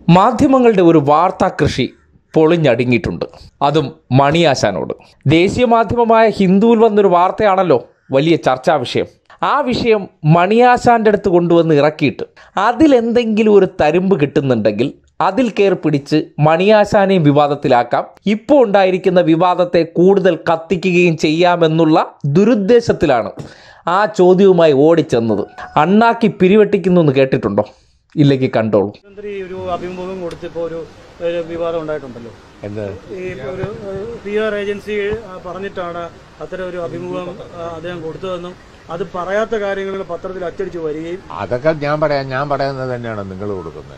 മാധ്യമങ്ങളുടെ ഒരു വാർത്താ കൃഷി പൊളിഞ്ഞടുങ്ങിയിട്ടുണ്ട്. അതും മണിയാശാനോട്. ദേശീയ മാധ്യമമായ ഹിന്ദുവിൽ വന്നൊരു വാർത്തയാണല്ലോ വലിയ ചർച്ചാ വിഷയം. ആ വിഷയം മണിയാശാൻ്റെ അടുത്ത് കൊണ്ടുവന്ന് ഇറക്കിയിട്ട് അതിലെന്തെങ്കിലും ഒരു തരുമ്പ് കിട്ടുന്നുണ്ടെങ്കിൽ അതിൽ കയറി പിടിച്ച് മണിയാശാനെയും വിവാദത്തിലാക്കാം, ഇപ്പോൾ ഉണ്ടായിരിക്കുന്ന വിവാദത്തെ കൂടുതൽ കത്തിക്കുകയും ചെയ്യാമെന്നുള്ള ദുരുദ്ദേശത്തിലാണ് ആ ചോദ്യവുമായി ഓടിച്ചെന്നത്. അണ്ണാക്കി പിരിവെട്ടിക്കുന്നു എന്ന് കേട്ടിട്ടുണ്ടോ? ഇല്ലെങ്കിൽ കണ്ടോളൂ. ഒരു അഭിമുഖം കൊടുത്തപ്പോൾ ഒരു വിവാദം ഉണ്ടായിട്ടുണ്ടല്ലോ. ഈ ഒരു PR ഏജൻസി പറഞ്ഞിട്ടാണ് അത്തരം ഒരു അഭിമുഖം അദ്ദേഹം കൊടുത്തതെന്നും അത് പറയാത്ത കാര്യങ്ങൾ പത്രത്തിൽ അച്ചടിച്ച് വരികയും അതൊക്കെ ഞാൻ പറയുന്നത് തന്നെയാണ് നിങ്ങൾ കൊടുക്കുന്നത്.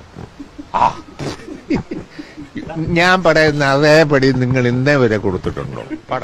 ഞാൻ പറയുന്ന അതേപടി നിങ്ങൾ ഇന്നേ വരെ കൊടുത്തിട്ടുണ്ടോ?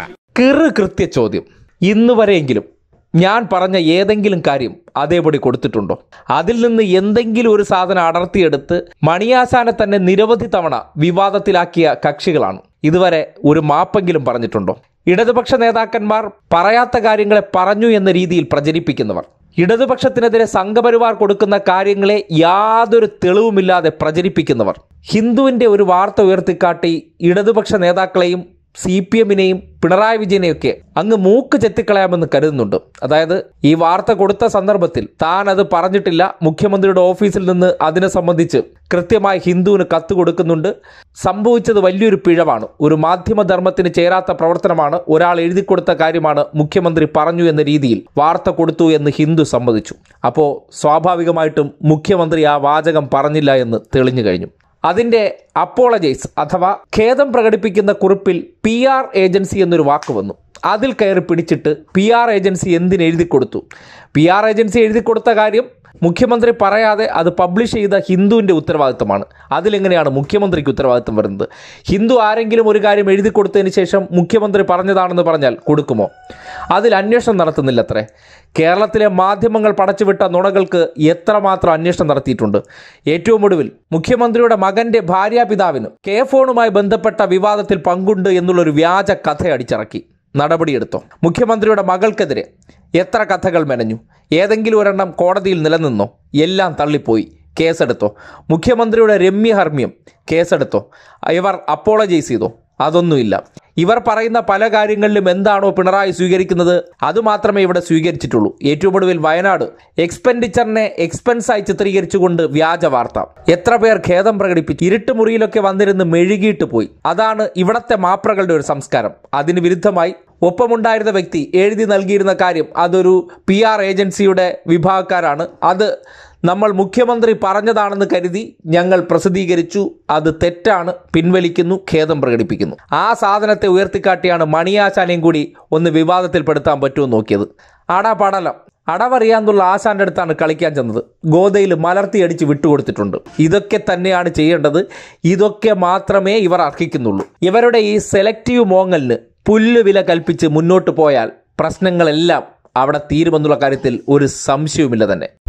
കൃത്യ ചോദ്യം. ഇന്ന് വരെയെങ്കിലും ഞാൻ പറഞ്ഞ ഏതെങ്കിലും കാര്യം അതേപടി കൊടുത്തിട്ടുണ്ടോ? അതിൽ നിന്ന് എന്തെങ്കിലും ഒരു സാധനം അടർത്തിയെടുത്ത് മണിയാശാനെ തന്നെ നിരവധി തവണ വിവാദത്തിലാക്കിയ കക്ഷികളാണ്. ഇതുവരെ ഒരു മാപ്പെങ്കിലും പറഞ്ഞിട്ടുണ്ടോ? ഇടതുപക്ഷ നേതാക്കന്മാർ പറയാത്ത കാര്യങ്ങളെ പറഞ്ഞു എന്ന രീതിയിൽ പ്രചരിപ്പിക്കുന്നവർ, ഇടതുപക്ഷത്തിനെതിരെ സംഘപരിവാർ കൊടുക്കുന്ന കാര്യങ്ങളെ യാതൊരു തെളിവുമില്ലാതെ പ്രചരിപ്പിക്കുന്നവർ, ഹിന്ദുവിൻ്റെ ഒരു വാർത്ത ഉയർത്തിക്കാട്ടി ഇടതുപക്ഷ നേതാക്കളെയും CPM-നെയും പിണറായി വിജയനെയൊക്കെ അങ്ങ് മൂക്ക് ചെത്തിക്കളയാമെന്ന് കരുതുന്നുണ്ട്. അതായത് ഈ വാർത്ത കൊടുത്ത സന്ദർഭത്തിൽ താൻ അത് പറഞ്ഞിട്ടില്ല, മുഖ്യമന്ത്രിയുടെ ഓഫീസിൽ നിന്ന് അതിനെ സംബന്ധിച്ച് കൃത്യമായി ഹിന്ദുവിന് കത്ത് കൊടുക്കുന്നുണ്ട്, സംഭവിച്ചത് വലിയൊരു പിഴവാണ്, ഒരു മാധ്യമധർമ്മത്തിന് ചേരാത്ത പ്രവർത്തനമാണ്, ഒരാൾ എഴുതി കൊടുത്ത കാര്യമാണ്, മുഖ്യമന്ത്രി പറഞ്ഞു എന്ന രീതിയിൽ വാർത്ത കൊടുത്തു എന്ന് ഹിന്ദു സമ്മതിച്ചു. അപ്പോൾ സ്വാഭാവികമായിട്ടും മുഖ്യമന്ത്രി ആ വാചകം പറഞ്ഞില്ല എന്ന് തെളിഞ്ഞു കഴിഞ്ഞു. അതിൻ്റെ അപ്പോളജൈസ് അഥവാ ഖേദം പ്രകടിപ്പിക്കുന്ന കുറിപ്പിൽ PR ഏജൻസി എന്നൊരു വാക്ക് വന്നു. അതിൽ കയറി പിടിച്ചിട്ട് PR ഏജൻസി എന്തിനെഴുതി കൊടുത്തു? PR ഏജൻസി എഴുതി കൊടുത്ത കാര്യം മുഖ്യമന്ത്രി പറയാതെ അത് പബ്ലിഷ് ചെയ്ത ഹിന്ദുവിൻ്റെ ഉത്തരവാദിത്തമാണ്. അതിലെങ്ങനെയാണ് മുഖ്യമന്ത്രിക്ക് ഉത്തരവാദിത്തം വരുന്നത്? ഹിന്ദു ആരെങ്കിലും ഒരു കാര്യം എഴുതി കൊടുത്തതിന് ശേഷം മുഖ്യമന്ത്രി പറഞ്ഞതാണെന്ന് പറഞ്ഞാൽ കൊടുക്കുമോ? അതിൽ അന്വേഷണം നടത്തുന്നില്ലത്രേ. കേരളത്തിലെ മാധ്യമങ്ങൾ പടച്ചുവിട്ട നുണകൾക്ക് എത്രമാത്രം അന്വേഷണം നടത്തിയിട്ടുണ്ട്. ഏറ്റവും ഒടുവിൽ മുഖ്യമന്ത്രിയുടെ മകൻ്റെ ഭാര്യാപിതാവിന് ഫോണുമായി ബന്ധപ്പെട്ട വിവാദത്തിൽ പങ്കുണ്ട് എന്നുള്ളൊരു വ്യാജ കഥ അടിച്ചിറക്കി. നടപടിയെടുത്തോ? മുഖ്യമന്ത്രിയുടെ മകൾക്കെതിരെ എത്ര കഥകൾ മെനഞ്ഞു? ഏതെങ്കിലും ഒരെണ്ണം കോടതിയിൽ നിലനിന്നോ? എല്ലാം തള്ളിപ്പോയി. കേസെടുത്തോ? മുഖ്യമന്ത്രിയുടെ രമ്യഹർമ്മ്യം കേസെടുത്തോ? ഇവർ അപ്പോളജൈസ് ചെയ്തോ? അതൊന്നുമില്ല. ഇവർ പറയുന്ന പല കാര്യങ്ങളിലും എന്താണോ പിണറായി സ്വീകരിക്കുന്നത് അതുമാത്രമേ ഇവിടെ സ്വീകരിച്ചിട്ടുള്ളൂ. ഏറ്റവും ഒടുവിൽ വയനാട് എക്സ്പെൻഡിച്ചറിനെ എക്സ്പെൻസായി ചിത്രീകരിച്ചുകൊണ്ട് വ്യാജ വാർത്ത. എത്ര പേർ ഖേദം പ്രകടിപ്പിച്ചു. ഇരുട്ടുമുറിയിലൊക്കെ വന്നിരുന്ന് മെഴുകിയിട്ട് പോയി. അതാണ് ഇവിടത്തെ മാപ്രകളുടെ ഒരു സംസ്കാരം. അതിന് വിരുദ്ധമായി ഒപ്പമുണ്ടായിരുന്ന വ്യക്തി എഴുതി നൽകിയിരുന്ന കാര്യം അതൊരു PR ഏജൻസിയുടെ വിഭാഗക്കാരാണ്, അത് നമ്മൾ മുഖ്യമന്ത്രി പറഞ്ഞതാണെന്ന് കരുതി ഞങ്ങൾ പ്രസിദ്ധീകരിച്ചു, അത് തെറ്റാണ്, പിൻവലിക്കുന്നു, ഖേദം പ്രകടിപ്പിക്കുന്നു. ആ സാധനത്തെ ഉയർത്തിക്കാട്ടിയാണ് മണിയാശാനെയും കൂടി ഒന്ന് വിവാദത്തിൽപ്പെടുത്താൻ പറ്റുമെന്ന് നോക്കിയത്. പാടലം അടവറിയാന്നുള്ള ആശാന്റെ അടുത്താണ് കളിക്കാൻ ചെന്നത്. ഗോദയിൽ മലർത്തിയടിച്ച് വിട്ടുകൊടുത്തിട്ടുണ്ട്. ഇതൊക്കെ തന്നെയാണ് ചെയ്യേണ്ടത്. ഇതൊക്കെ മാത്രമേ ഇവർ അർഹിക്കുന്നുള്ളൂ. ഇവരുടെ ഈ സെലക്റ്റീവ് മോങ്ങലിന് പുല്ലുവില കൽപ്പിച്ച് മുന്നോട്ട് പോയാൽ പ്രശ്നങ്ങളെല്ലാം അവിടെ തീരുമെന്നുള്ള കാര്യത്തിൽ ഒരു സംശയവുമില്ല തന്നെ.